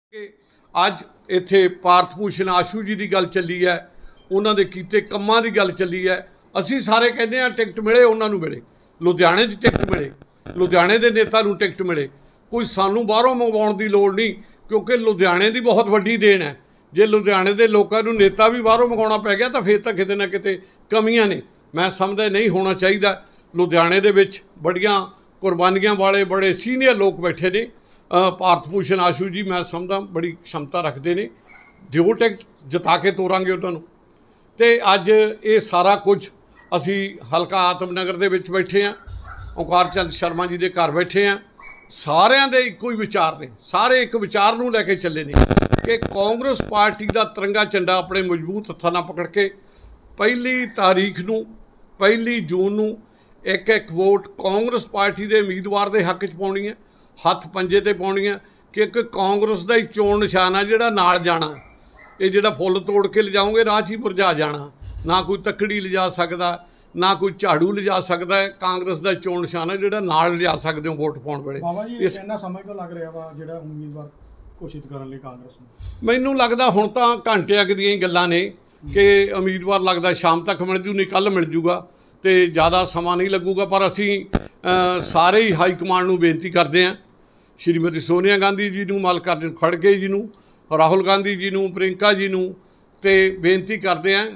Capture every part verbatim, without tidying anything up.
कि अज इत्थे पार्थ भूषण आशू जी की गल चली है, उन्होंने कीते कम्मां की गल चली है। असी सारे कहने आ टिकट मिले, उन्होंने मिले, लुधियाने टिकट मिले, लुधियाने के नेता नूं टिकट मिले, कोई सानू बाहरों मंगवाउण की लोड़ नहीं, क्योंकि लुधियाने की बहुत वड्डी देन है। जे लुधियाने के लोगों को नेता भी बाहरों मंगाउणा पै गया तो फिर तो किते ना किते कमियां ने। मैं समझदा नहीं होना चाहिए। लुधियाने दे विच बड़ियां कुर्बानियां वाले बड़े सीनियर लोग बैठे ने। पार्थ भूषण आशू जी मैं समझदा बड़ी क्षमता रखते हैं, जो टिकट जिता के तोरांगे उन्होंने। तो अज ये सारा कुछ असी हलका आत्मनगर दे विच बैठे हैं, ओंकार चंद शर्मा जी के घर बैठे हैं। सारिਆਂ ਦੇ ਇੱਕੋ ਹੀ विचार ने, सारे एक विचार नूं लैके चले ने कि कांग्रेस पार्टी का तिरंगा झंडा अपने मजबूत हत्थां नाल पकड़ के पहली तारीख नूं पहली जून नूं एक एक वोट कांग्रेस पार्टी के उम्मीदवार के हक च पाउणी है, हत्थ पंजे ते पाउणी है। क्योंकि कांग्रेस का ही चोण निशान है जिहड़ा नाल जाना। ये जिहड़ा फुੱਲ तोड़ के लिजाओगे राह च ही मुरझा जाना। ना कोई तकड़ी लिजा सकदा, ना कोई झाड़ू लिजा सकता है। कांग्रेस का चोण निशान है जिहड़ा नाल लिजा सकते हो वोट पाउण वेले। बाबा जी इस इन्ना समय तो लग रहा वा जिहड़ा उम्मीदवार घोषित करने लई कांग्रेस नूं? मैनूं लगदा हुण तां घंटे अग दीयां ही गल्लां ने कि उम्मीदवार लगदा शाम तक मिल जू, नहीं कल मिल जूगा, तो ज़्यादा समा नहीं लगूगा। पर असी सारे ही हाई कमांड नूं बेनती करते हैं, श्रीमती सोनिया गांधी जी नूं, मल्लिकार्जुन खड़गे जी नूं, राहुल गांधी जी नूं, प्रियंका जी नूं, ते बेनती करते हैं,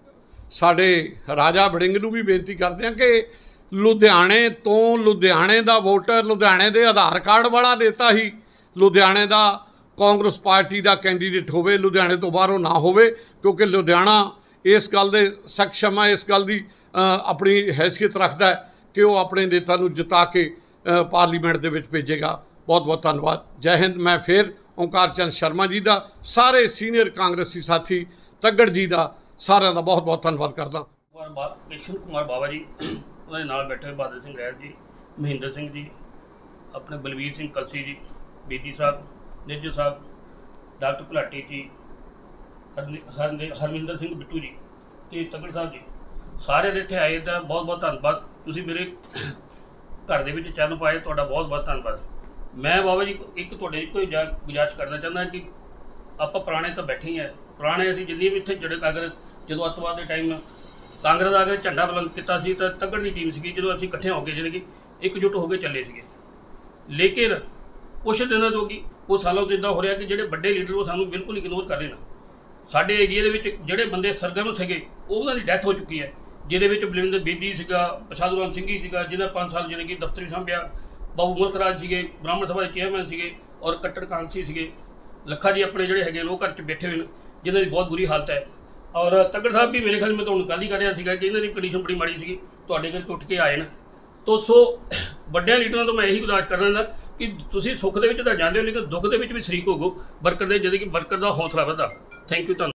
साडे राजा वड़िंग नूं भी बेनती करते हैं कि लुधियाने तो लुधियाने का वोटर, लुधियाने के आधार कार्ड वाला नेता ही लुधियाने का कांग्रेस पार्टी का कैंडीडेट होवे, लुधियाने तो बाहरों ना होवे। क्योंकि लुधियाना इस गल दे सक्षम है, इस गल की अपनी हैसियत रखता है कि वह अपने नेता नूं जिता के पार्लीमेंट दे विच भेजेगा। बहुत बहुत धन्यवाद। जय हिंद। मैं फिर ओंकार चंद शर्मा जी का, सारे सीनियर कांग्रेसी साथी तगड़ जी का, सारे का बहुत बहुत धन्यवाद करता। कृष्ण कुमार बाबा जी, उन्होंने नाल बैठे बहादुर सिंह रैत जी, महेंद्र सिंह जी, अपने बलवीर सिंह कलसी जी, बेदी साहब, निज्जर साहब, डॉक्टर भलाटी जी, हर हरविंदर सिंह बिट्टू जी, तो तगड़ साहब जी, सारे इत्थे आए। तो बहुत बहुत धन्यवाद। तुसीं मेरे घर दे विच चैनल पाए, तुहाडा बहुत बहुत धन्यवाद। मैं बाबा जी एक तुहाडे कोई गुजारिश करना चाहता कि आपां पुराने तो बैठे ही हैं, पुराने असीं जिन्नी भी इत्थे जड़े अगर जो अतवाद के टाइम कांग्रेस आ के झंडा बुलंद किया सी तो तगड़ की टीम सी, जो असीं इकट्ठे होकर जानी कि एकजुट होकर चले थे। लेकिन कुछ दिनों तो कि वो सालों तो इदा हो रहा कि जोड़े बड़े लीडर वो सानू बिल्कुल इग्नोर कर रहे हैं। साडे एरिए के जोड़े बंदे सरगर्म से उन्होंने डैथ हो चुकी है, जिहदे विच बलविंदर बेदी सीगा, प्रसाद सिंह जी सीगा, जिन्हें पाँच साल जाने कि दफ्तर भी संभिया, बाबू मुल्खराज सीगे, ब्राह्मण सभा के चेयरमैन सीगे, और कट्टर कांग्रेसी सीगे, लखा जी अपने जोड़े है वो घर च बैठे हुए हैं, जिन्हों की बहुत बुरी हालत है। और तगड़ साहब भी मेरे ख्याल में तुहानूं गल ही कर रहा था कि इन्हों की कंडीशन बड़ी माड़ी सी, तुहाडे घर उठ के आए ना। तो सो वड्डियां लीडरां तो मैं यही गुजारिश करना कि तुसीं सुख दे विच तां जांदे हो, लेकिन दुख दे विच भी शरीक होवो, बरकर दे जिहदे कि बरकर दा हौसला वधा। Thank you.